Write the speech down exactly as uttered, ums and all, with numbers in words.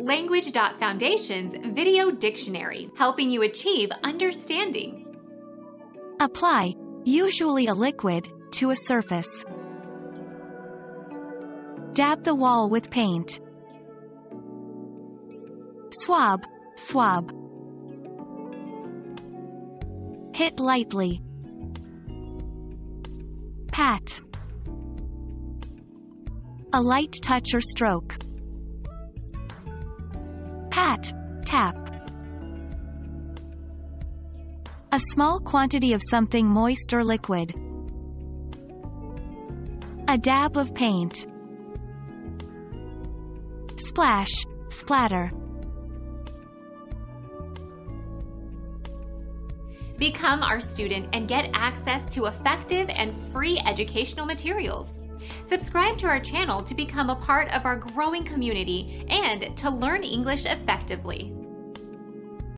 Language.Foundation's Video Dictionary, helping you achieve understanding. Apply, usually a liquid, to a surface. Dab the wall with paint. Swab, swab. Hit lightly. Pat. A light touch or stroke. Pat, tap. A small quantity of something moist or liquid. A dab of paint. Splash, splatter. Become our student and get access to effective and free educational materials. Subscribe to our channel to become a part of our growing community and to learn English effectively.